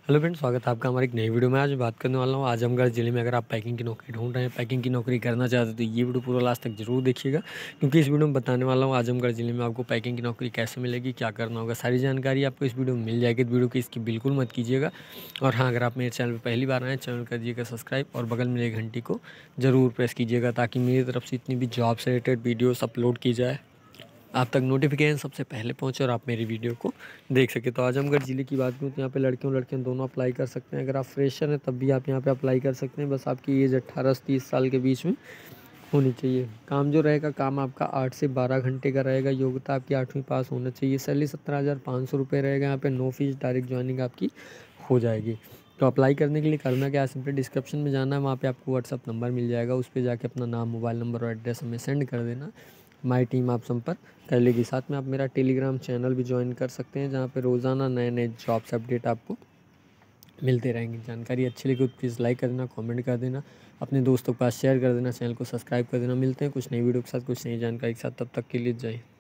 Hello friends, स्वागत है आपका हमारी एक नई वीडियो में। आज बात करने वाला हूँ आजमगढ़ ज़िले में अगर आप पैकिंग की नौकरी ढूंढ रहे हैं, पैकिंग की नौकरी करना चाहते हैं तो ये वीडियो पूरा लास्ट तक जरूर देखिएगा, क्योंकि इस वीडियो में बताने वाला हूँ आजमगढ़ ज़िले में आपको पैकिंग की नौकरी कैसे मिलेगी, क्या करना होगा, सारी जानकारी आपको इस वीडियो में मिल जाएगी। तो वीडियो की इसकी बिल्कुल मत कीजिएगा। और हाँ, अगर आप मेरे चैनल पर पहली बार आए, चैनल कर दीजिएगा सब्सक्राइब और बगल में घंटी को ज़रूर प्रेस कीजिएगा, ताकि मेरी तरफ से इतनी भी जॉब से रिलेटेड वीडियोज़ अपलोड की जाए आप तक नोटिफिकेशन सबसे पहले पहुंचे और आप मेरी वीडियो को देख सके। तो आजमगढ़ ज़िले की बात करूँ तो यहाँ पे लड़के और लड़कियाँ दोनों अप्लाई कर सकते हैं। अगर आप फ्रेशर हैं तब भी आप यहाँ पे अप्लाई कर सकते हैं। बस आपकी एज 18 से 30 साल के बीच में होनी चाहिए। काम जो रहेगा, काम आपका 8 से 12 घंटे का रहेगा। योग्यता आपकी 8वीं पास होना चाहिए। सैलरी 17,500 रुपये रहेगा। यहाँ पे नो फीस डायरेक्ट ज्वाइनिंग आपकी हो जाएगी। तो अप्लाई करने के लिए करना क्या है, सिंपली डिस्क्रिप्शन में जाना है, वहाँ पे आपको व्हाट्सअप नंबर मिल जाएगा। उस पर जाके अपना नाम, मोबाइल नंबर और एड्रेस हमें सेंड कर देना। माई टीम आप संपर्क कर लेगी। साथ में आप मेरा टेलीग्राम चैनल भी ज्वाइन कर सकते हैं, जहाँ पे रोज़ाना नए नए जॉब्स अपडेट आपको मिलते रहेंगे। जानकारी अच्छी लगी तो प्लीज़ लाइक कर देना, कमेंट कर देना, अपने दोस्तों के पास शेयर कर देना, चैनल को सब्सक्राइब कर देना। मिलते हैं कुछ नई वीडियो के साथ, कुछ नई जानकारी के साथ। तब तक के लिए जय हिंद।